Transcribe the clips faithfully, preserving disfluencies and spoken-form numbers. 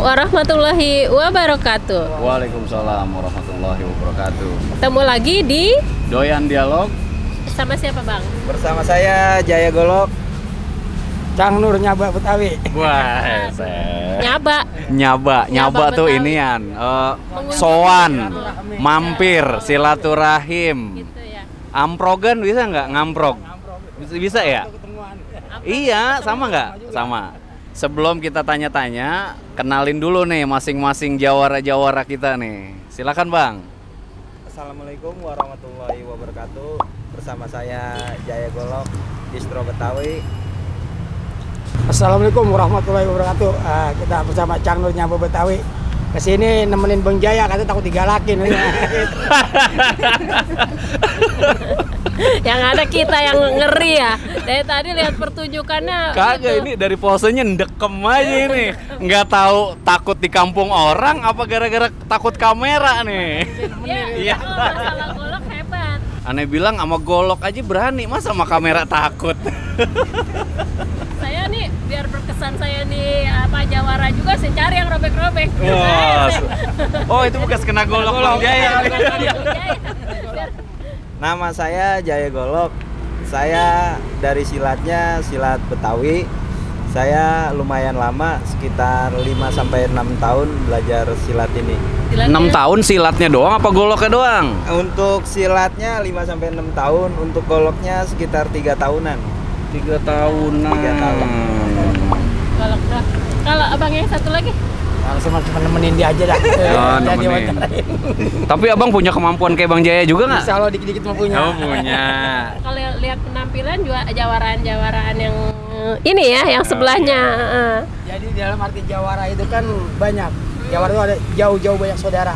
warahmatullahi wabarakatuh. Waalaikumsalam warahmatullahi wabarakatuh. Ketemu lagi di Doyan Dialog. Sama siapa Bang? Bersama saya Jaya Golok, Cang Nur Nyaba Betawi. Wah, saya. Nyaba. Nyaba, nyaba, Nyaba tuh Betawi. inian, uh, sowan, mampir, silaturahim. Gitu ya. Amprogan bisa nggak? Ngamprog? Bisa, bisa ya? Iya, sama nggak? Sama. Sebelum kita tanya-tanya, kenalin dulu nih masing-masing jawara-jawara kita nih. Silakan Bang. Assalamualaikum warahmatullahi wabarakatuh. Bersama saya Jaya Golok, Distro Betawi. Assalamualaikum warahmatullahi wabarakatuh. Uh, kita bersama Cang Nur Nyaba Betawi. Kesini nemenin Bang Jaya, katanya takut digalakin. Yang ada kita yang ngeri ya. Dari tadi lihat pertunjukannya. Kagak, gitu. ini dari posenya ndekem aja ini. Nggak tahu takut di kampung orang apa gara-gara takut kamera nih. Iya. Oh, masalah golok hebat. Aneh bilang sama golok aja berani, masa sama kamera takut. Saya nih biar berkesan saya nih apa jawara juga, saya cari yang robek-robek. Wah, oh itu bekas kena golok Bang Jaya. Nama saya Jaya Golok. Saya dari silatnya silat Betawi. Saya lumayan lama, sekitar lima sampai enam tahun belajar silat ini. enam tahun silatnya doang apa goloknya doang? Untuk silatnya lima sampai enam tahun, untuk goloknya sekitar tiga tahunan. tiga tahunan. Tiga tahun. Golok dah. Kalau abang yang satu lagi? Langsung cuma nemenin dia aja dah. Oh, Dan nemenin. diwawancarain. Tapi abang punya kemampuan kayak Bang Jaya juga nggak? Insya Allah dikit-dikit mau punya. Oh punya. Kalau lihat penampilan juga jawaraan-jawaraan yang ini ya, yang sebelahnya. uh. Jadi dalam arti jawara itu kan banyak. Jawara itu ada jauh-jauh banyak saudara.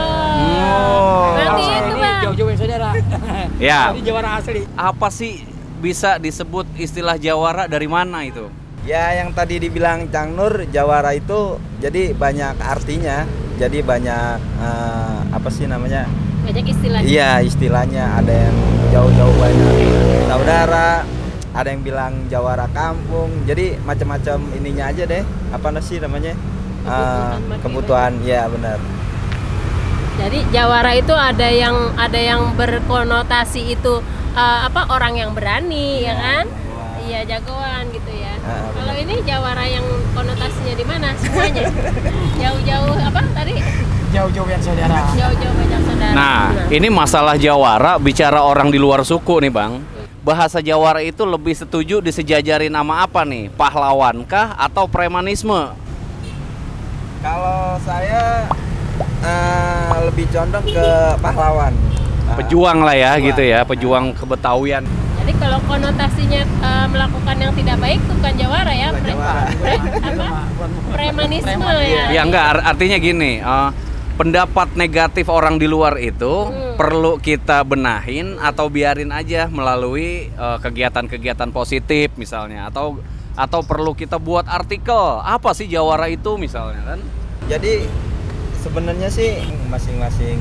Oh. Berarti Kalau itu ini Bang. jauh-jauh banyak saudara. Ya. Ini jawara asli. Apa sih bisa disebut istilah jawara dari mana itu? Ya yang tadi dibilang Cang Nur, jawara itu jadi banyak artinya. Jadi banyak eh, apa sih namanya? Banyak istilahnya. Iya istilahnya, ada yang jauh-jauh banyak saudara, ada yang bilang jawara kampung. Jadi macam-macam ininya aja deh. Apa sih namanya? Kebutuhan, Eh, kebutuhan, ya benar. Jadi jawara itu ada yang ada yang berkonotasi itu uh, apa orang yang berani ya kan? Iya jagoan gitu ya. Ah, Kalau ini jawara yang konotasinya di mana semuanya? Jauh-jauh apa tadi? Jauh-jauh banyak saudara. Jauh-jauh banyak saudara. Nah, ini masalah jawara bicara orang di luar suku nih Bang. Bahasa jawara itu lebih setuju disejajarin nama apa nih? Pahlawankah atau premanisme? Kalau saya eh, lebih condong ke pahlawan. Nah, Pejuang lah ya pejuang. gitu ya, pejuang kebetawian. Jadi kalau konotasinya uh, melakukan yang tidak baik itu bukan jawara ya, Bukan pre- jawara. pre- apa? Premanisme ya. Ya enggak, ar- artinya gini, eh, pendapat negatif orang di luar itu Hmm. perlu kita benahin atau biarin aja melalui eh, kegiatan-kegiatan positif misalnya, atau atau perlu kita buat artikel apa sih jawara itu misalnya kan? Jadi sebenarnya sih masing-masing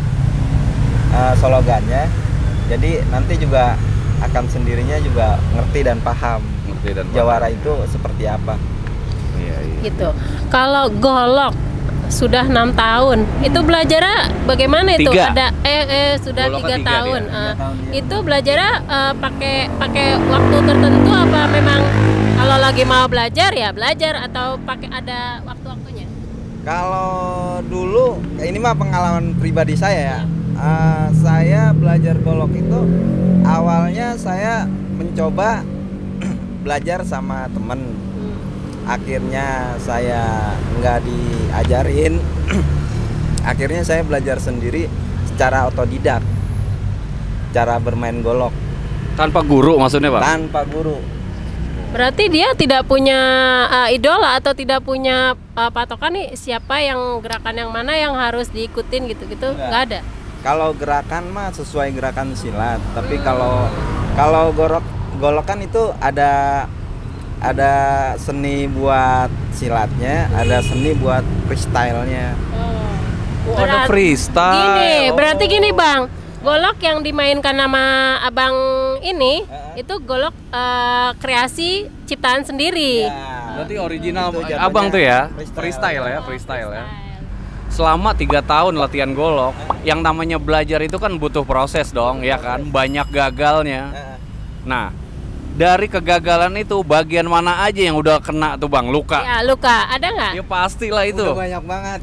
uh, slogannya. Jadi nanti juga akan sendirinya juga ngerti dan paham Ngerti dan paham. jawara itu seperti apa. Iya, iya. Gitu. Kalau golok sudah enam tahun, itu belajarnya bagaimana itu? Tiga. Ada eh, eh sudah Goloknya tiga tiga tahun. dia. Eh, Tiga tahun dia. itu belajarnya eh, pakai pakai waktu tertentu apa memang kalau lagi mau belajar ya belajar atau pakai ada waktu-waktunya? Kalau dulu ini mah pengalaman pribadi saya ya. Uh, saya belajar golok itu awalnya saya mencoba belajar sama temen. Hmm. Akhirnya saya nggak diajarin. Akhirnya saya belajar sendiri secara otodidak cara bermain golok Tanpa guru maksudnya Pak? tanpa guru. Berarti dia tidak punya uh, idola atau tidak punya uh, patokan nih siapa yang gerakan yang mana yang harus diikutin gitu-gitu? Enggak. Nggak ada. Kalau gerakan mah sesuai gerakan silat, tapi kalau kalau golok golokan itu ada ada seni buat silatnya, ada seni buat freestyle-nya. Oh. Oh, ada freestyle. Gini, Oh. berarti gini Bang. Golok yang dimainkan nama abang ini Heeh. itu golok eh, kreasi ciptaan sendiri. Ya. Berarti original Itu jatuhnya abang tuh ya, freestyle. freestyle ya, Oh, freestyle ya. freestyle. Selama tiga tahun latihan golok, yang namanya belajar itu kan butuh proses dong, ya kan? Banyak gagalnya. Heeh. Nah, dari kegagalan itu bagian mana aja yang udah kena tuh bang, luka? Ya, luka ada nggak? Ya pastilah itu. Udah banyak banget.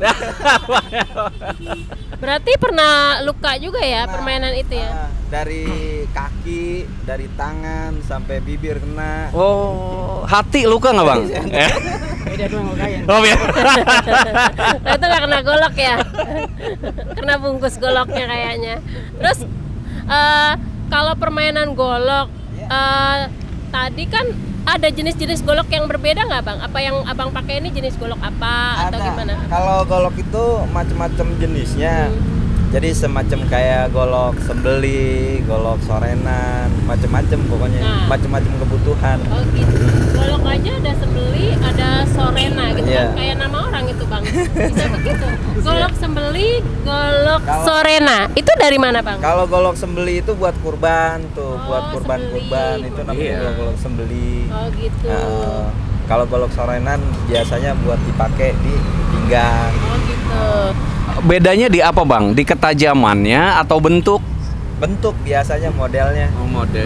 Berarti pernah luka juga ya Nah, permainan itu ya? ah, dari kaki, dari tangan sampai bibir kena. Oh, hati luka nggak bang? Eh? Beda tuh yang lukain. Oh ya. Nah, itu nggak kena golok ya? Kena bungkus goloknya kayaknya. Terus eh, kalau permainan golok eh, tadi kan ada jenis-jenis golok yang berbeda nggak bang? Apa yang abang pakai ini jenis golok apa atau Ada. gimana? Kalau golok itu macam-macam jenisnya. Hmm. Jadi semacam kayak golok sembeli, golok sorenan, macam-macam pokoknya, Nah. macam-macam kebutuhan. Oh gitu. Golok aja ada sembeli, ada sorena gitu Iya. kan? Kayak nama orang itu bang. Bisa begitu. Golok sembeli, golok Kalau- sorena. Itu dari mana bang? Kalau golok sembeli itu buat kurban tuh, Oh, buat kurban-kurban sembeli. itu namanya Iya. golok, golok sembeli. Oh gitu. Nah, kalau golok sorenan biasanya buat dipakai di pinggang. Oh gitu. Bedanya di apa bang? Di ketajamannya atau bentuk? Bentuk biasanya modelnya. Oh, model.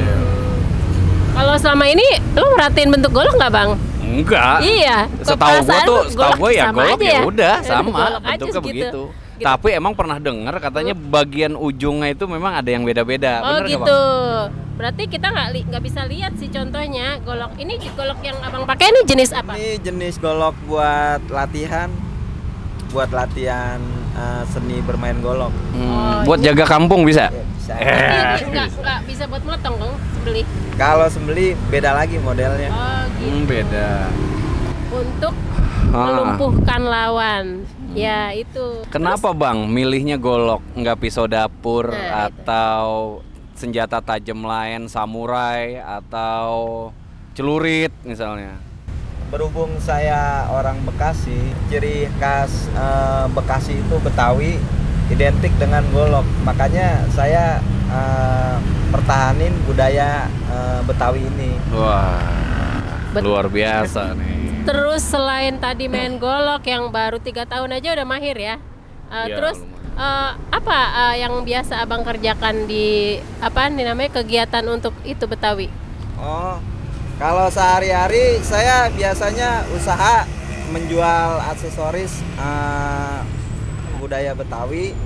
Kalau selama ini lo merhatiin bentuk golok nggak bang? Enggak. Iya. Setahu gua Perasaan tuh, lu setahu gua ya sama golok aja ya udah sama, Golok aja bentuknya segitu. begitu. Gitu. Tapi emang pernah dengar katanya bagian ujungnya itu memang ada yang beda-beda. Oh Bener nggak, gitu. Bang? Berarti kita nggak li- nggak bisa lihat sih contohnya golok ini golok yang abang pakai ini jenis apa? Ini jenis golok buat latihan, buat latihan eh, seni bermain golok. Hmm, Oh, buat ini- jaga kampung bisa? Ya, bisa. Eh. Berarti nggak nggak bisa buat motong dong beli. Kalau sembeli beda lagi modelnya. Oh gitu. Hmm, beda. Untuk Ah. melumpuhkan lawan. Ya itu. Kenapa bang milihnya golok, nggak pisau dapur Nah, itu. atau senjata tajam lain, samurai atau celurit misalnya? Berhubung saya orang Bekasi, ciri khas eh, Bekasi itu Betawi identik dengan golok. Makanya saya eh, pertahanin budaya eh, Betawi ini. Wah, Bet- luar biasa nih. Terus selain tadi main golok yang baru tiga tahun aja udah mahir ya. Uh, Ya, terus lumayan. uh, apa uh, yang biasa abang kerjakan di apa nih namanya kegiatan untuk itu Betawi? Oh, kalau sehari-hari saya biasanya usaha menjual aksesoris eh, budaya Betawi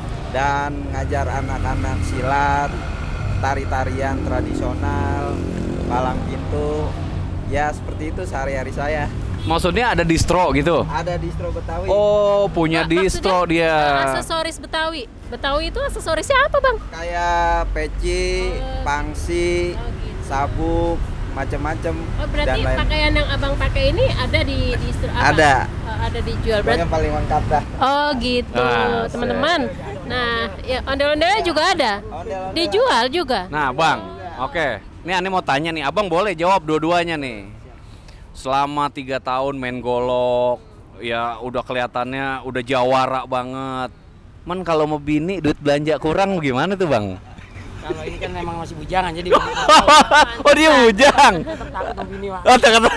dan ngajar anak-anak silat, tari-tarian tradisional, palang pintu. Ya seperti itu sehari-hari saya. Maksudnya ada distro gitu? Ada distro Betawi. Oh, punya Mak- distro maksudnya, dia. uh, aksesoris Betawi. Betawi itu aksesorisnya apa bang? Kayak peci, Oh. pangsi, Oh, gitu. sabuk, macam-macam. Oh berarti pakaian yang abang pakai ini ada di di apa? Ada. Uh, ada dijual Pokoknya berarti. paling lengkap dah. Oh gitu Ah, teman-teman. Nah ya ondel-ondelnya juga ada. Ondel-ondel. Dijual juga. Nah, Bang, oke. Nih Ane mau tanya nih, Abang boleh jawab dua-duanya nih. Selama tiga tahun main golok, ya udah kelihatannya udah jawara banget. Man kalau mau bini duit belanja kurang gimana tuh Bang? Kalau ini kan memang masih bujangan jadi Oh dia bujang. tetap takut sama bini Wak. Oh, takut.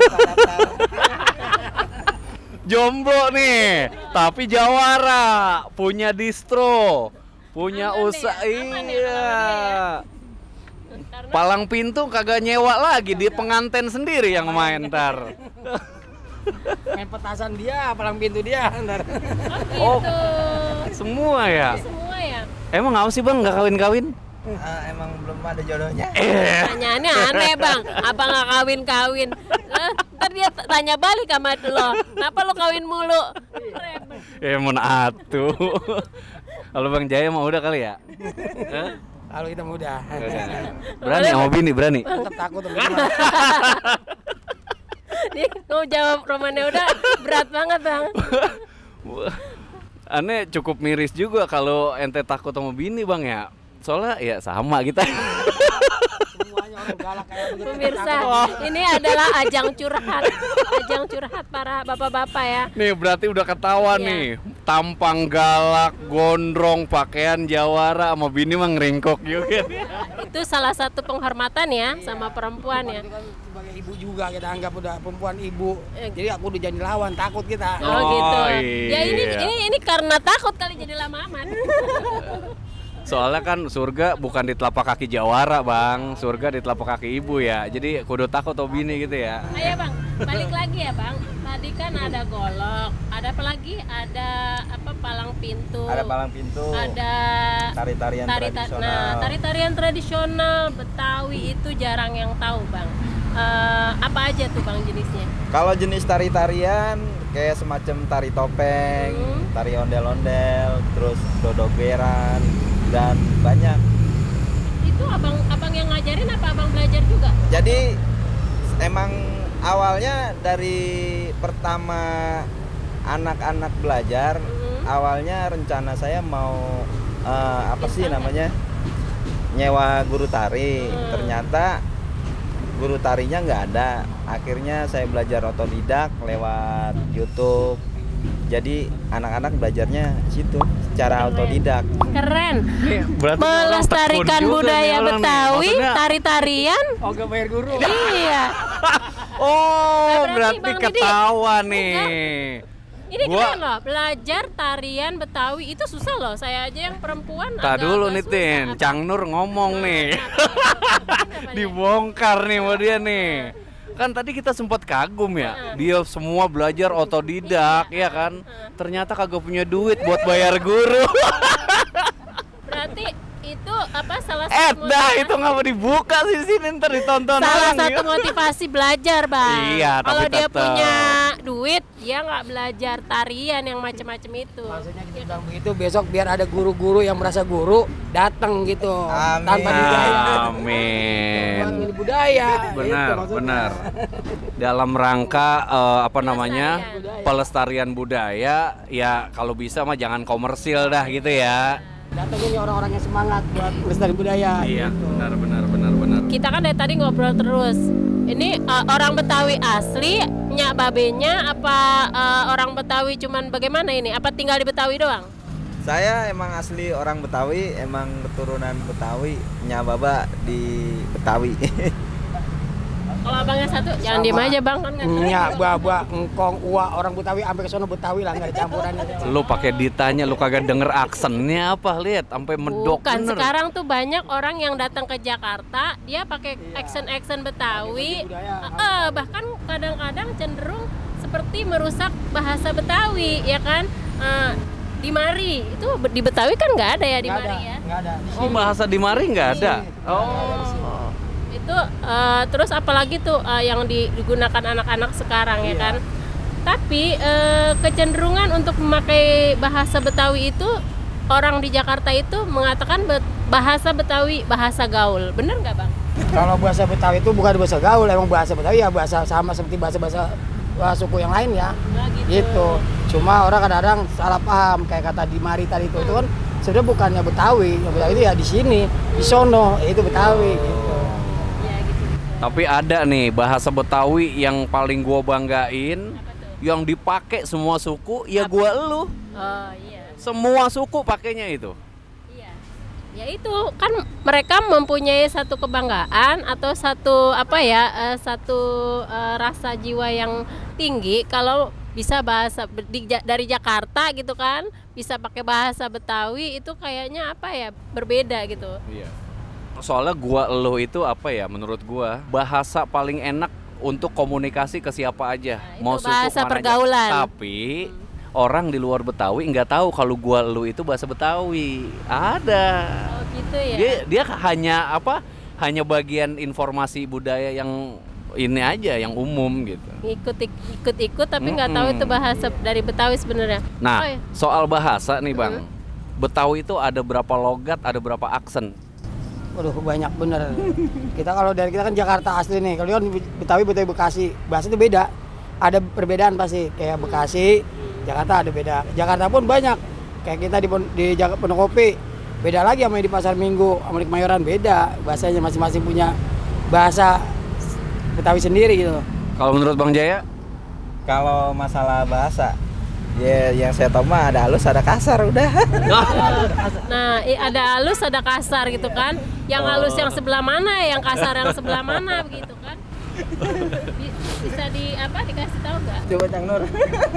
Jomblo nih, tapi jawara, punya distro, punya Aman deh, usaha. aman ya Iya. kalau Karena Palang pintu kagak nyewa lagi, di penganten sendiri yang main ntar. Main petasan dia, palang pintu dia ntar. oh Oh. gitu. Semua ya. Semua ya. Emang apa sih Bang nggak kawin-kawin? Ah, emang belum ada jodohnya. Pertanyaannya aneh bang, abang nggak kawin-kawin. Eh, ntar dia t- tanya balik sama lo, kenapa lo kawin mulu? Repot. Eh mau atuh. Kalau Bang Jaya mau udah kali ya? Hah? Kalau kita muda. Berani sama bini, berani. Tetap takut sama bini. Nih mau jawab romannya udah berat banget bang. Aneh cukup miris juga kalau ente takut sama bini Bang ya. Soalnya ya sama kita. Semuanya orang galak kayak begitu. Pemirsa, ini adalah ajang curhat, ajang curhat para bapak-bapak ya. Nih berarti udah ketahuan Iya. nih. tampang galak, gondrong, pakaian jawara, sama bini mah ngeringkok juga. Itu salah satu penghormatan ya sama perempuan ya. Itu kan sebagai ibu juga kita anggap udah perempuan ibu. Jadi aku udah jadi lawan, takut kita. Oh, Oh, gitu. iya. Ya ini ini ini karena takut kali jadi lama aman. Soalnya kan surga bukan di telapak kaki jawara bang, surga di telapak kaki ibu ya. Jadi kudu takut atau bini gitu ya. Ayo bang, balik lagi ya bang. Tadi kan ada golok, ada apa lagi? Ada apa palang pintu. Ada palang pintu. Ada Tari-tarian tari tradisional. Nah, tari-tarian tradisional Betawi itu jarang yang tahu bang. Eh, apa aja tuh bang jenisnya? Kalau jenis tari-tarian kayak semacam tari topeng, Hmm. tari ondel-ondel, terus dodogeran dan banyak. Itu abang abang yang ngajarin apa abang belajar juga? Jadi emang awalnya dari pertama anak-anak belajar, Mhm. awalnya rencana saya mau eh, apa sih namanya? Nyewa guru tari. Hmm. Ternyata guru tarinya nggak ada. Akhirnya saya belajar otodidak lewat YouTube. Jadi anak-anak belajarnya situ secara Keren. otodidak. Keren. Berarti Melestarikan budaya Betawi, tari-tarian. Oh, gak bayar guru. Iya. Oh, Nah, berarti berarti Bang Didi- ketawa nih. Ini Gua- keren loh, belajar tarian Betawi itu susah loh. Saya aja yang perempuan. Tak agak- dulu agak nih susah. Tin, Apa- Cang Nur ngomong nih. Apa nih? Dibongkar nih sama dia nih. Kan tadi kita sempat kagum ya, dia semua belajar otodidak ya kan. Ternyata kagak punya duit buat bayar guru. Berarti itu apa salah Eh, satu dah motivasi- itu nggak mau dibuka sih sini ntar ditonton salah orang satu ya. motivasi belajar bang. Iya, tapi Kalau dia tetep. punya duit, dia nggak belajar tarian yang macam-macam itu. Maksudnya kita bilang begitu besok biar ada guru-guru yang merasa guru datang gitu. Amin. Tanpa budaya. Amin. Ini budaya. Benar, gitu maksudnya. benar. Dalam rangka eh, apa namanya Pelestarian. pelestarian budaya, ya kalau bisa mah jangan komersil dah gitu ya. Datangin nih orang-orang yang semangat buat melestari budaya. Iya, gitu. benar, benar, benar, benar. Kita kan dari tadi ngobrol terus. Ini uh, orang Betawi asli, nyak babenya apa uh, orang Betawi cuman bagaimana ini? Apa tinggal di Betawi doang? Saya emang asli orang Betawi, emang keturunan Betawi, nyababa di Betawi. Kalau abangnya satu, jangan diem aja bang kan nggak tahu. Nya, baba, engkong, uwa, orang Betawi sampai ke sono Betawi lah, nggak ada campurannya. Lu pakai ditanya lu kagak denger aksennya apa, lihat sampai medok Bukan, bener. sekarang tuh banyak orang yang datang ke Jakarta, dia pakai accent-accent Betawi, budaya. Eh, eh, bahkan kadang-kadang cenderung seperti merusak bahasa Betawi, ya kan? Eh, di Mari itu di Betawi kan nggak ada ya di Nggak Mari ada, ya. nggak ada. Di Oh, sini. bahasa di Mari nggak ada. Iya. Oh. Itu eh, terus apalagi tuh eh, yang di- digunakan anak-anak sekarang ya Iya. kan. Tapi eh, kecenderungan untuk memakai bahasa Betawi itu orang di Jakarta itu mengatakan bet- bahasa Betawi bahasa gaul, bener nggak bang? Kalau bahasa Betawi itu bukan bahasa gaul, emang bahasa Betawi ya bahasa sama seperti bahasa-bahasa uh, suku yang lain ya. Nah, Gitu. Cuma orang kadang-kadang salah paham kayak kata di Mari tadi itu, itu kan sebenarnya bukannya Betawi. Yang Betawi itu ya di sini, di sono, ya itu Betawi gitu. Ya gitu. Tapi ada nih bahasa Betawi yang paling gua banggain, Apa tuh? yang dipakai semua suku, ya gua elu. Oh iya. Semua suku pakainya itu. Iya. Ya itu kan mereka mempunyai satu kebanggaan atau satu apa ya eh, satu eh, rasa jiwa yang tinggi kalau bisa bahasa di- dari Jakarta gitu kan bisa pakai bahasa Betawi itu kayaknya apa ya berbeda gitu. Iya. Soalnya gua elu itu apa ya menurut gua bahasa paling enak untuk komunikasi ke siapa aja. Nah, itu Mau suku bahasa mana aja. pergaulan. Tapi orang di luar Betawi nggak tahu kalau gua elu itu bahasa Betawi. Ada. Oh gitu ya. Dia dia hanya apa? Hanya bagian informasi budaya yang ini aja yang umum gitu. Ikut ikut ikut tapi nggak tahu Mm-mm. itu bahasa dari Betawi sebenarnya. Nah, Oh, iya. soal bahasa nih, Bang. Betawi itu ada berapa logat, ada berapa aksen? Waduh banyak bener. Kita kalau dari kita kan Jakarta asli nih, kalau kan Betawi Betawi Bekasi, bahasa itu beda. Ada perbedaan pasti, kayak Bekasi, Jakarta ada beda. Jakarta pun banyak, kayak kita di Pon- di Jak- Pondokopi, beda lagi sama yang di Pasar Minggu, sama di Kemayoran beda. Bahasanya masing-masing punya bahasa Betawi sendiri gitu. Kalau menurut Bang Jaya? Kalau masalah bahasa, Ya, yang saya tahu mah ada halus, ada kasar udah. Nah, i- ada halus, ada kasar gitu kan. Yang halus yang sebelah mana, yang kasar yang sebelah mana begitu kan. Bi- Bisa di apa dikasih tahu nggak? Coba Cang Nur.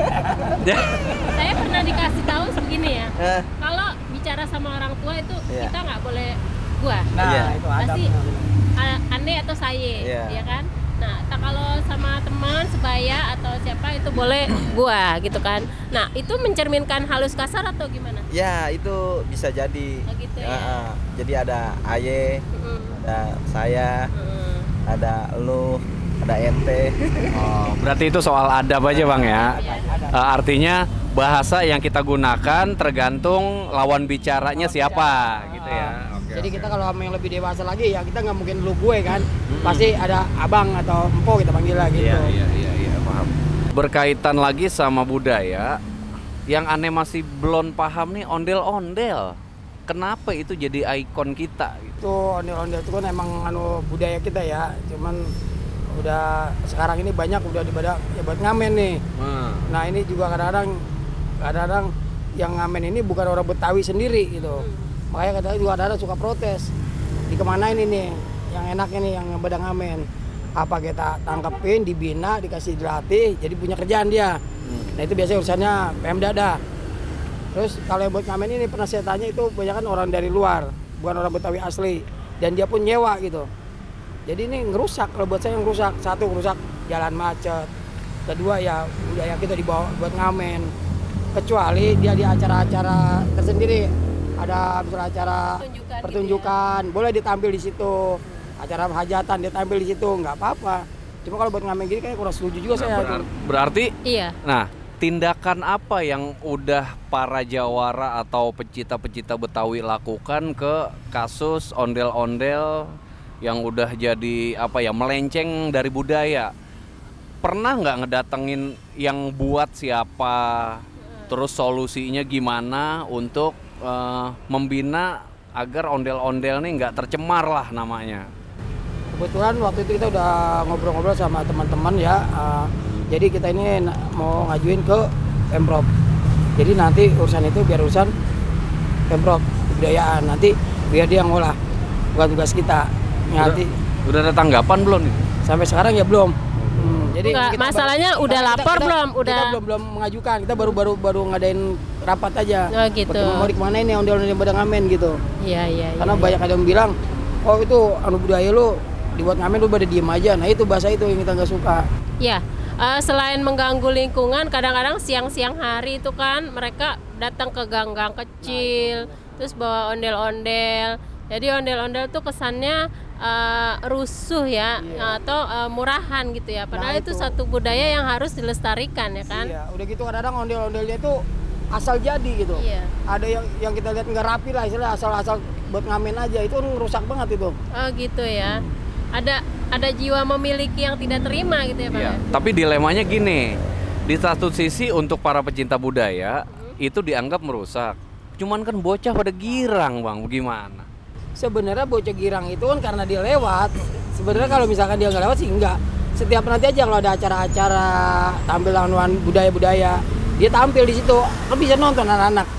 Saya pernah dikasih tahu begini ya. Eh, Kalau bicara sama orang tua itu Iya. kita nggak boleh gua. Nah, Iya. itu ada. Pasti a- ane atau saya, Iya. ya kan? Nah, tak kalau sama teman sebaya atau siapa itu boleh gua gitu kan. Nah, itu mencerminkan halus kasar atau gimana? ya itu bisa jadi. Oh, gitu ya. Ah, ah. Jadi ada Aye, Mm-mm. ada saya, Mm. ada lu, ada ente. Oh, berarti itu soal adab aja bang ya. Eh, artinya bahasa yang kita gunakan tergantung lawan bicaranya siapa gitu ya. Oke, Jadi oke. kita kalau sama yang lebih dewasa lagi ya kita nggak mungkin lu gue kan. Pasti ada abang atau empo kita panggil lah gitu. Iya iya iya iya paham. Berkaitan lagi sama budaya, yang aneh masih belum paham nih ondel-ondel. Kenapa itu jadi ikon kita? Gitu? Itu ondel-ondel itu kan emang anu budaya kita ya. Cuman udah sekarang ini banyak udah dibadak ya buat ngamen nih. Nah ini juga kadang-kadang kadang-kadang yang ngamen ini bukan orang Betawi sendiri gitu. Makanya kadang juga kadang-kadang suka protes. Di kemana ini nih yang enak ini yang bedang ngamen. Apa kita tangkepin, dibina, dikasih dilatih, jadi punya kerjaan dia. Nah itu biasanya urusannya Pemda dah. Terus kalau yang buat ngamen ini pernah saya tanya itu banyak kan orang dari luar, bukan orang Betawi asli. Dan dia pun nyewa gitu. Jadi ini ngerusak, kalau buat saya ngerusak. Satu ngerusak jalan macet. Kedua ya budaya kita dibawa buat ngamen. Kecuali dia di acara-acara tersendiri. Ada misalnya acara Pertunjukan pertunjukan, boleh ditampil di situ. Acara hajatan dia tampil di situ, nggak apa-apa. Cuma kalau buat ngamen gini kayak kurang setuju juga saya. Berar- berarti, Iya. nah tindakan apa yang udah para jawara atau pecinta-pecinta Betawi lakukan ke kasus ondel-ondel yang udah jadi apa ya melenceng dari budaya? Pernah nggak ngedatengin yang buat siapa? Terus solusinya gimana untuk eh, membina agar ondel-ondel nih nggak tercemar lah namanya? Kebetulan waktu itu kita udah ngobrol-ngobrol sama teman-teman ya. uh, jadi kita ini na- mau ngajuin ke Pemprov. Jadi nanti urusan itu biar urusan Pemprov kebudayaan. Nanti biar dia ngolah, bukan tugas kita. Nanti Udah, udah ada tanggapan belum nih? sampai sekarang ya belum. Hmm, jadi Enggak, kita masalahnya baru- udah kita- lapor kita- belum? Kita Udah- belum belum mengajukan. Kita baru baru baru ngadain rapat aja. Oh, gitu. Bertemu mau di kemana ini ondel-ondel yang pada ngamen gitu. Iya, iya, iya. Karena iya. banyak ada yang bilang, oh itu anu budaya lu dibuat ngamen lu pada diem aja. Nah itu bahasa itu yang kita nggak suka. Ya, eh, selain mengganggu lingkungan, kadang-kadang siang-siang hari itu kan mereka datang ke gang-gang kecil, terus bawa ondel-ondel. Jadi ondel-ondel tuh kesannya eh, rusuh ya, atau eh, murahan gitu ya. Padahal Nah, itu itu. satu budaya yang harus dilestarikan ya kan. Iya, udah gitu kadang-kadang ondel-ondelnya itu asal jadi gitu. Iya. Ada yang yang kita lihat nggak rapi lah, istilah asal-asal buat ngamen aja, itu rusak banget itu. Oh gitu ya. Ada ada jiwa memiliki yang tidak terima gitu ya Pak. Iya, ya? tapi dilemanya gini, di satu sisi untuk para pecinta budaya itu dianggap merusak. Cuman kan bocah pada girang bang, gimana? Sebenarnya bocah girang itu kan karena dia lewat. Sebenarnya kalau misalkan dia nggak lewat sih enggak. Setiap nanti aja kalau ada acara-acara tampil anuan budaya-budaya, dia tampil di situ, kan bisa nonton anak-anak.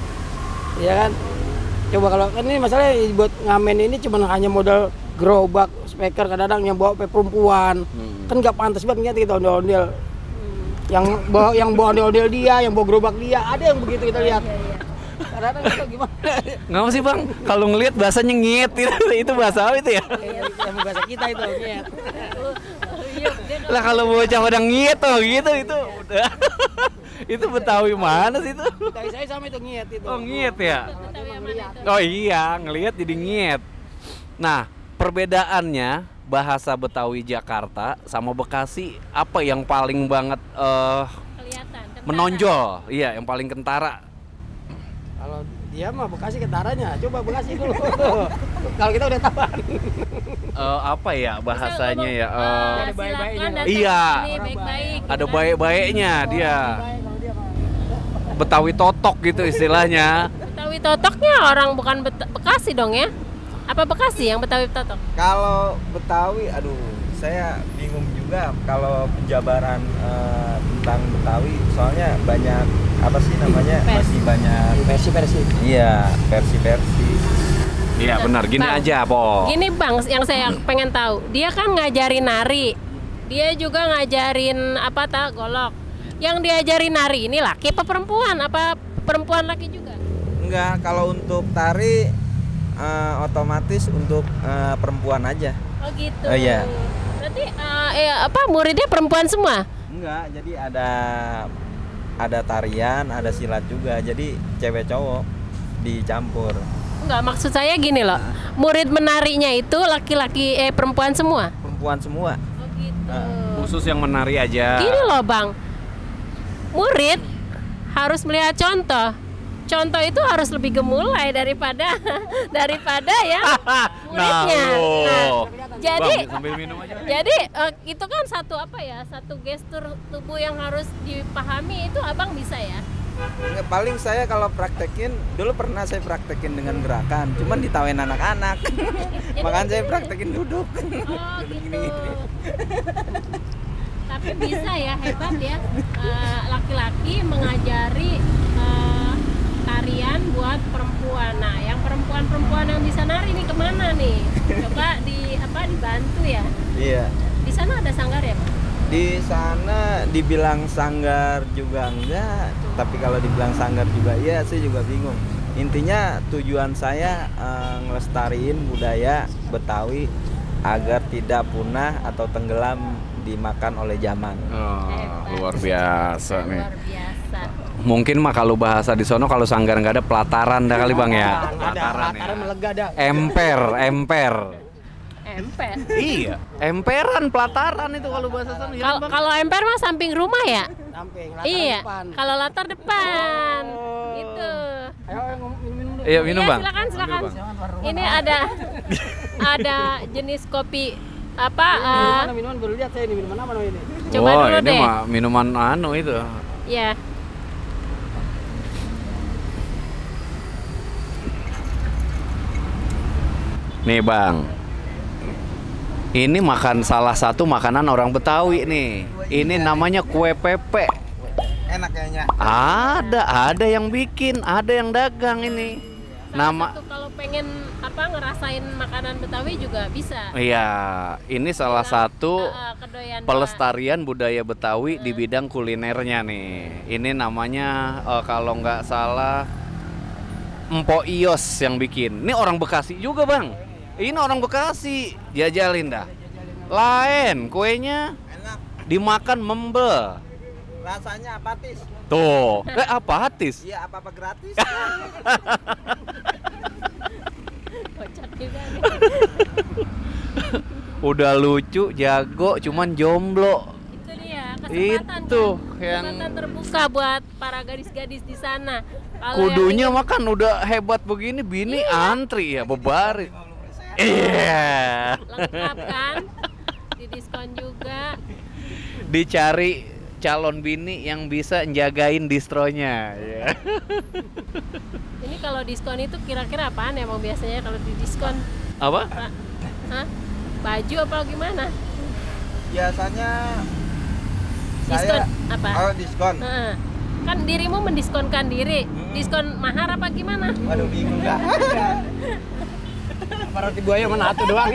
Ya kan? Coba kalau kan ini masalahnya buat ngamen ini cuma hanya modal gerobak, speaker, kadang-kadang yang bawa pe perempuan. Hmm. Kan nggak pantas banget ngeliat kita ondel-ondel. Yang bawa yang bawa ondel-ondel dia, yang bawa gerobak dia, ada yang begitu kita lihat. Kadang-kadang kita gimana? Nggak sih bang, kalau ngelihat bahasanya ngit itu, itu bahasa apa itu ya? Yang bahasa kita itu, nyet. Lah kalau bocah pada ngit oh gitu itu udah. Itu Betawi mana sih itu? Tapi saya sama itu ngit itu. Oh ngit ya? Betawi yang mana itu? Oh iya, ngelihat jadi ngit. Nah, perbedaannya bahasa Betawi Jakarta sama Bekasi apa yang paling banget eh, Kelihatan. kentara. menonjol? Iya, yang paling kentara. Kalau dia mah Bekasi kentaranya, coba Bekasi dulu. Kalau kita udah tahu. Eh, apa ya bahasanya Misal ya? ngomong, Eh, eh, Ada baik-baiknya. silakan datang Iya. ke sini, baik-baik. ada gitu kan. baik-baiknya dia. Betawi totok gitu istilahnya. Betawi totoknya orang bukan Bet- Bekasi dong ya? Apa Bekasi yang Betawi totok? Kalau Betawi, aduh, saya bingung juga kalau penjabaran eh, tentang Betawi, soalnya banyak apa sih namanya Versi. masih banyak Versi-versi. iya versi-versi. Iya benar, gini Bang, aja po. Gini Bang, yang saya pengen tahu, dia kan ngajarin nari, dia juga ngajarin apa tak golok. Yang diajarin nari ini laki apa perempuan? Apa perempuan laki juga? Enggak, kalau untuk tari eh, otomatis untuk eh, perempuan aja. Oh gitu. Oh, iya. Berarti eh, eh, apa muridnya perempuan semua? Enggak, jadi ada ada tarian, ada silat juga. Jadi cewek cowok dicampur. Enggak, maksud saya gini loh. Murid menarinya itu laki-laki eh perempuan semua. Perempuan semua. Oh gitu. Khusus yang menari aja. Gini loh Bang, murid harus melihat contoh. Contoh itu harus lebih gemulai daripada daripada ya muridnya. Nah, jadi Bang, sambil minum aja. jadi eh, itu kan satu apa ya, satu gestur tubuh yang harus dipahami, itu abang bisa ya. Nggak, paling saya kalau praktekin, dulu pernah saya praktekin dengan gerakan, cuman ditawain anak-anak. Makanya saya praktekin duduk. Oh Duduk gitu. gini-gini. Tapi bisa ya, hebat ya. Eh, laki-laki mengajari eh, tarian buat perempuan. Nah, yang perempuan-perempuan yang bisa nari nih kemana nih? Coba di apa dibantu ya. Iya. Di sana ada sanggar ya, Pak? Di sana dibilang sanggar juga enggak, tapi kalau dibilang sanggar juga iya, saya juga bingung. Intinya tujuan saya eh, ngelestariin budaya Betawi agar tidak punah atau tenggelam dimakan oleh zaman. Oh, Hebat. luar biasa nih. Luar biasa. Mungkin mah kalau bahasa di sono kalau sanggar nggak ada pelataran dah kali Bang ya. Nggak ada, Pelataran ya. pelataran melega dah. Emper, emper. Emper. Iya, emperan pelataran itu kalau bahasa sono. ya, Kalau Bang? kalau emper mah samping rumah ya? Samping, latar Iya. depan. Kalau latar depan. Gitu. Ayo ayo, ngomong- minum-minum dulu. Iya, minum Iya, Bang. silakan, silakan. Ambil, Bang. Ini ada ada jenis kopi apa? eh, Minuman, minuman baru lihat saya ini minuman apa namanya ini? coba oh, dulu ini deh. mah minuman anu itu. Ya. Nih Bang, ini makan salah satu makanan orang Betawi nih. Ini namanya kue pepe. Enak kayaknya. Ada, ada yang bikin, ada yang dagang ini. Salah Nama, satu kalau pengen apa ngerasain makanan Betawi juga bisa. iya, ini salah satu Eh, eh, kedoyan pelestarian budaya Betawi di bidang kulinernya nih. Ini namanya eh, kalau nggak salah Mpok Ios yang bikin. Ini orang Bekasi juga Bang. Ini orang Bekasi, jajalin dah. Lain kuenya Enak. dimakan membel. Rasanya apatis. Tuh, eh apatis. Iya, apa-apa gratis. kocak juga nih. Udah lucu, jago, cuman jomblo. Itu dia kesempatan Itu kan? yang- Kesempatan terbuka buat para gadis-gadis di sana. Kalau Kudunya yang makan udah hebat begini, bini antri ya, bebaris. Iya. lengkap kan, didiskon juga. Dicari calon bini yang bisa njagain distronya. Ya. Ini kalau diskon itu kira-kira apaan ya emang biasanya kalau di diskon? Apa? Pak? Hah? Baju apa gimana? Biasanya Diskon saya apa? oh diskon. Heeh. Kan dirimu mendiskonkan diri. Diskon mahar apa gimana? Waduh, bingung dah. Para roti buaya mana atuh doang.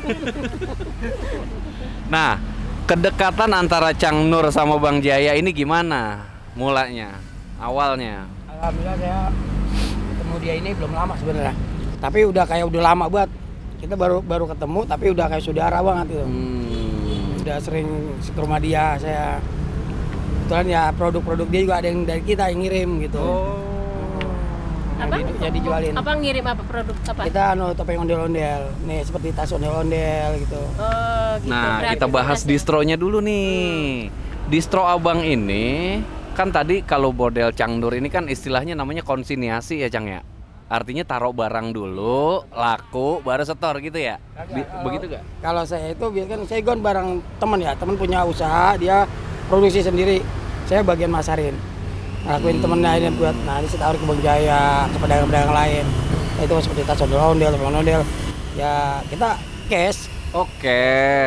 Nah, kedekatan antara Cang Nur sama Bang Jaya ini gimana mulanya? Awalnya? Alhamdulillah saya ketemu dia ini belum lama sebenarnya. Tapi udah kayak udah lama banget. Kita baru baru ketemu tapi udah kayak saudara banget itu. Hmm. Udah sering ke rumah dia saya. Kebetulan ya produk-produk dia juga ada yang dari kita yang ngirim gitu. Yang Apa? di- Jadi jualin. Apa ngirim apa produk apa? Kita anu topeng ondel-ondel. Nih seperti tas ondel-ondel gitu. Oh, gitu. Nah, Berarti kita bahas jelas ya. distronya dulu nih. Distro Abang ini kan tadi kalau model Cang Nur ini kan istilahnya namanya konsinyasi ya Cang ya. Artinya taruh barang dulu, laku, baru setor gitu ya. Bi- Kalau- begitu gak? Kalau saya itu biasanya saya gon barang teman ya, teman punya usaha, dia produksi sendiri. Saya bagian masarin. Ngelakuin Hmm. temen lain buat, nah ini saya taruh ke Bang Jaya, ke pedagang-pedagang lain. Nah, itu seperti tas ondel-ondel, topeng ondel. Ya kita cash. Oke.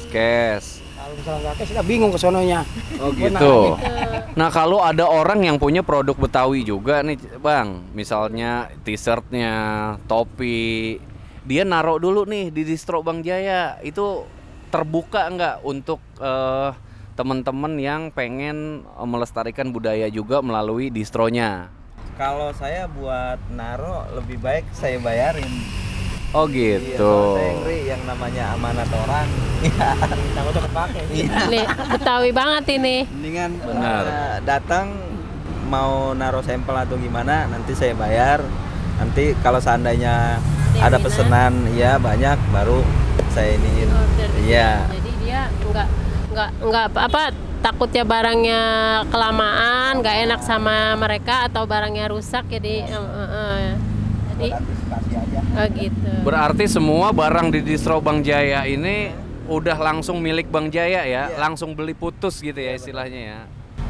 cash. Kalau misalnya nggak cash, kita bingung ke sononya. Oh gitu. Nah kalau ada orang yang punya produk Betawi juga nih Bang, misalnya t-shirtnya, topi, dia naruh dulu nih di distro Bang Jaya, itu terbuka nggak untuk uh, teman-teman yang pengen melestarikan budaya juga melalui distronya? Kalau saya buat naro lebih baik saya bayarin. Oh Iya, gitu. saya ngeri yang namanya amanat orang. Takutnya kepake. Iya. Nih, Betawi banget ini. Mendingan Benar. eh, datang mau naruh sampel atau gimana nanti saya bayar. Nanti kalau seandainya Ada ada yang pesanan ya banyak baru saya iniin. Order. Iya. Jadi dia nggak nggak nggak apa-apa, takutnya barangnya kelamaan, nggak enak sama mereka atau barangnya rusak, jadi eh, eh, eh. jadi Antisipasi aja. oh gitu. Berarti semua barang di distro Bang Jaya ini udah langsung milik Bang Jaya ya, Iya. langsung beli putus gitu ya istilahnya ya.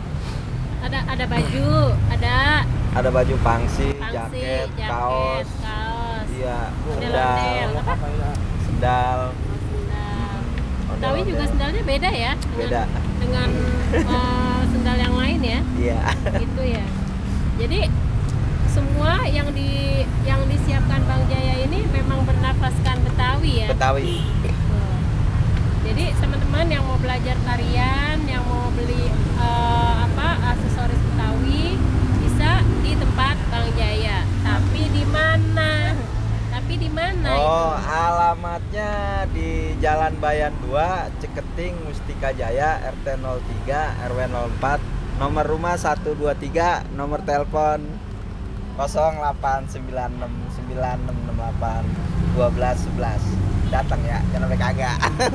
Ada ada baju, ada Ada baju pangsi, pangsi, jaket, jaket, kaos, kaos, iya, ondel-ondel, sendal, apa? sendal. Sendal. Betawi ondel-ondel. juga sendalnya beda ya dengan, Beda. dengan eh, sendal yang lain ya, Iya. gitu ya. Jadi semua yang di yang disiapkan Bang Jaya ini memang bernafaskan Betawi ya. Betawi. Tuh. Jadi teman-teman yang mau belajar tarian, yang mau beli eh, apa aksesoris Betawi bisa di tempat Bang Jaya. Tapi di mana? Tapi di mana Oh, itu? alamatnya di Jalan Bayan dua, Ceketing, Mustika Jaya, R T nol tiga, R W nol empat, nomor rumah satu dua tiga, nomor telepon nol delapan sembilan enam sembilan enam enam delapan satu dua satu satu. Datang ya, jangan sampai kagak.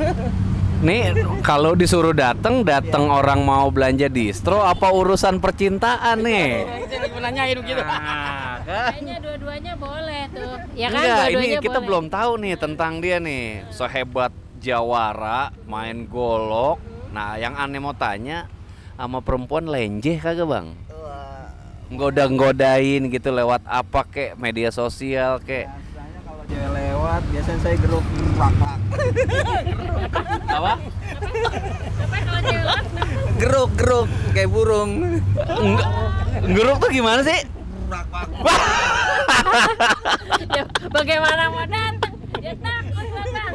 Nih kalau disuruh datang, datang orang mau belanja distro apa urusan percintaan nih? Saya lagi menanyain begitu. Nah, kan? Kayaknya dua-duanya boleh tuh. Ya kan? Enggak, ini Dua-duanya kita boleh. belum tahu nih tentang dia nih. Sehebat jawara, main golok. Nah, yang aneh mau tanya, sama perempuan lenjeh kagak Bang? Wah, Nggoda-nggodain gitu lewat apa kek, media sosial kek. biasanya kalau cewek lewat, biasanya saya geruk rak-rak. Apa? Apa kalau cewek? Geruk, geruk kayak burung. Enggak. Ngeruk tuh gimana sih? Rak-rak. Ya, bagaimana mau datang? Ya takut datang.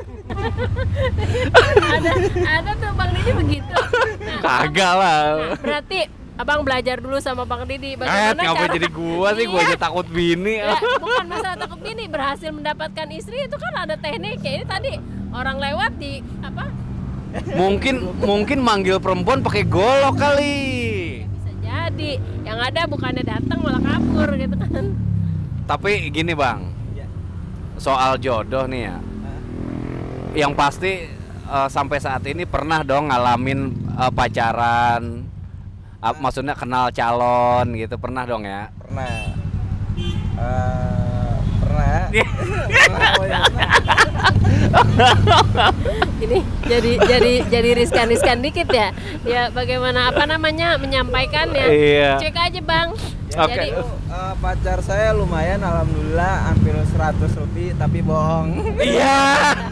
ada ada tuh Bang Didi begitu. Nah, Kagak lah. nah, berarti Abang belajar dulu sama Bang Didi Eh, bagaimana ngapa cara jadi gua sih? Gua Iya. aja takut bini. Ya, bukan masalah takut bini, berhasil mendapatkan istri itu kan ada tekniknya. Ini tadi orang lewat di apa? Mungkin mungkin manggil perempuan pakai golok kali. Bisa jadi. Yang ada bukannya datang malah kabur gitu kan. Tapi gini Bang, Iya. soal jodoh nih ya. Yang pasti eh, sampai saat ini pernah dong ngalamin eh, pacaran, Ah, maksudnya kenal calon gitu, pernah dong ya? Pernah. Eh, pernah. Pernah, oh ya, pernah. Ini jadi jadi jadi riskan-riskan dikit ya. Ya bagaimana apa namanya menyampaikannya. Iya. Cek aja Bang. Oke. Jadi Itu, eh, pacar saya lumayan, alhamdulillah hampir seratus lebih, tapi bohong. Iya.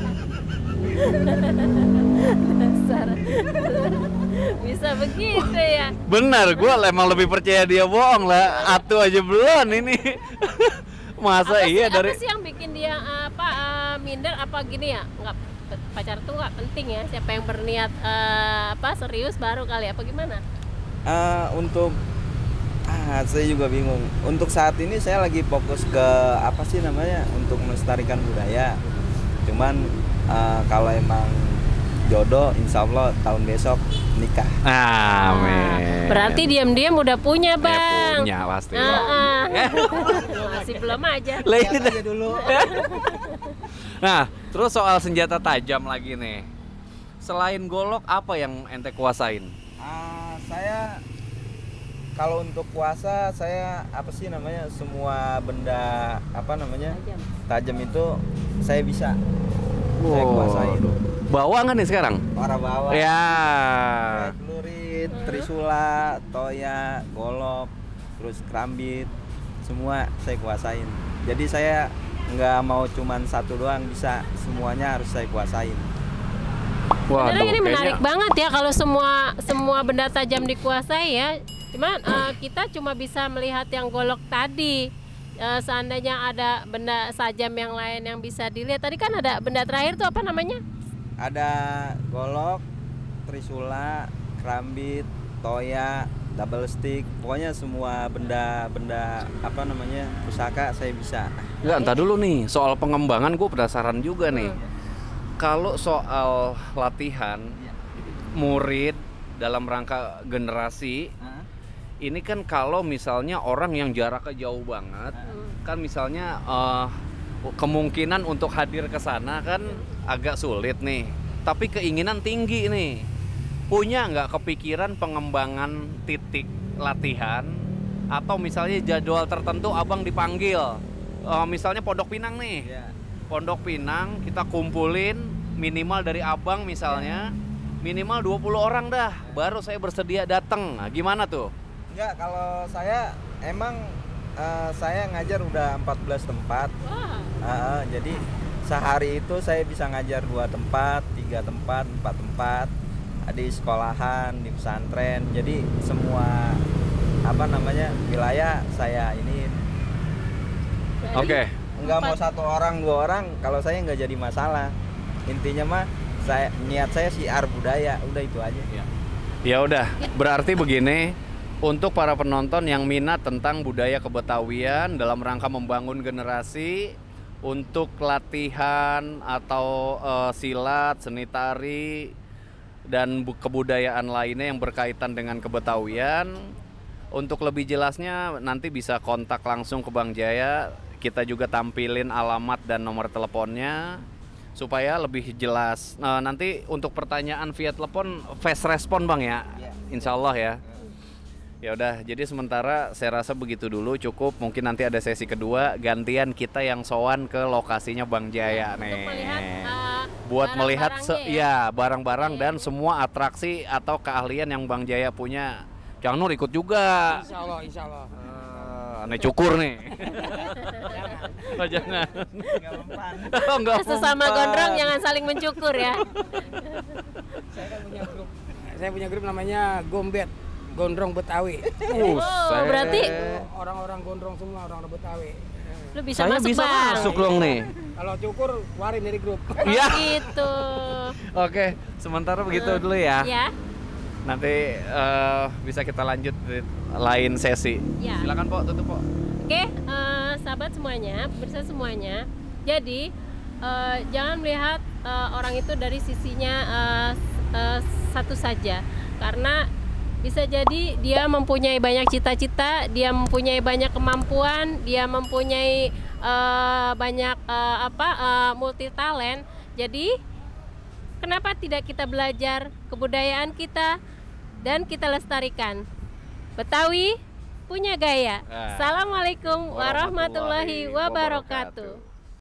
dasar. Bisa begitu ya. Benar, gua emang lebih percaya dia bohong lah. Atu aja belum ini. Masa Apa sih, iya dari apa sih yang bikin dia apa eh, minder apa gini ya? Nggak, pacar tuh nggak penting ya. Siapa yang berniat eh, apa serius baru kali apa gimana? Eh, untuk ah saya juga bingung. Untuk saat ini saya lagi fokus ke apa sih namanya untuk melestarikan budaya. Cuman eh, kalau emang jodoh, insya Allah tahun besok nikah. Amin. Berarti diam-diam udah punya Ya, Bang. punya pasti. Ah, ah. Masih belum aja. Lah, Lihat ini- aja dulu. Nah, terus soal senjata tajam lagi nih. Selain golok, apa yang ente kuasain? Ah, saya kalau untuk puasa saya apa sih namanya semua benda apa namanya Tajam. tajam itu saya bisa. Saya kuasain. Bawa nggak nih sekarang? Para bawah. Ya. Kayak pelurit, trisula, toya, golok, terus kerambit, semua saya kuasain. Jadi saya nggak mau cuman satu doang, bisa semuanya harus saya kuasain. Sebenarnya ini kayaknya- menarik banget ya kalau semua semua benda tajam dikuasai ya. Cuman eh, kita cuma bisa melihat yang golok tadi. Eh, seandainya ada benda sajam yang lain yang bisa dilihat. Tadi kan ada benda terakhir tuh apa namanya? Ada golok, trisula, kerambit, toya, double stick, pokoknya semua benda-benda apa namanya pusaka saya bisa. Enggak, entar dulu nih, soal pengembangan gue penasaran juga nih. Kalau soal latihan murid dalam rangka generasi, ini kan kalau misalnya orang yang jaraknya jauh banget, kan misalnya eh, kemungkinan untuk hadir ke sana kan agak sulit nih. Tapi keinginan tinggi nih. Punya nggak kepikiran pengembangan titik latihan atau misalnya jadwal tertentu abang dipanggil, Eh, misalnya Pondok Pinang nih. Ya. Pondok Pinang kita kumpulin minimal dari abang misalnya minimal dua puluh orang dah, baru saya bersedia datang. Nah, gimana tuh? Enggak, kalau saya emang eh, saya ngajar udah empat belas tempat. Wah. Eh, jadi sehari itu saya bisa ngajar dua tempat, tiga tempat, empat tempat di sekolahan, di pesantren. Jadi semua apa namanya wilayah saya ini Oke. nggak mau satu orang dua orang, kalau saya nggak jadi masalah. Intinya mah saya niat saya siar budaya, udah itu aja. Ya udah, berarti begini, untuk para penonton yang minat tentang budaya Kebetawian dalam rangka membangun generasi untuk latihan atau eh, silat, seni tari dan bu- kebudayaan lainnya yang berkaitan dengan Kebetawian, untuk lebih jelasnya nanti bisa kontak langsung ke Bang Jaya. Kita juga tampilin alamat dan nomor teleponnya supaya lebih jelas. Nah, nanti untuk pertanyaan via telepon fast respon Bang ya. Iya. Insya Allah ya. Ya udah, jadi sementara saya rasa begitu dulu cukup. Mungkin nanti ada sesi kedua, gantian kita yang sowan ke lokasinya Bang Jaya nih. Untuk melihat uh, Buat melihat se- barang-barangnya ya barang-barang Oke. dan semua atraksi atau keahlian yang Bang Jaya punya. Jangan Nur ikut juga. Insya Allah, insya Allah. Eh, aneh cukur nih. Oh, jangan. Nggak mempan. Oh, enggak Sesama mempan. gondrong jangan saling mencukur ya. Saya kan punya grup. Saya punya grup namanya Gombet, Gondrong Betawi. Buset. Oh, berarti Orang-orang gondrong semua, orang Betawi. lu bisa Saya masuk bisa Bang. masuk dong nih. Kalau cukur, keluarin dari grup. Iya. Gitu. Oke, sementara begitu dulu ya. Ya. Nanti eh, bisa kita lanjut di lain sesi. Ya. Silakan Pok, tutup Pok. Oke, eh, sahabat semuanya, pemirsa semuanya. Jadi eh, jangan melihat eh, orang itu dari sisinya eh, s- eh, satu saja, karena bisa jadi dia mempunyai banyak cita-cita, dia mempunyai banyak kemampuan, dia mempunyai eh, banyak eh, apa eh, multi talent. Jadi kenapa tidak kita belajar kebudayaan kita dan kita lestarikan? Betawi punya gaya. Ah. Assalamualaikum warahmatullahi Warahmatullahi wabarakatuh.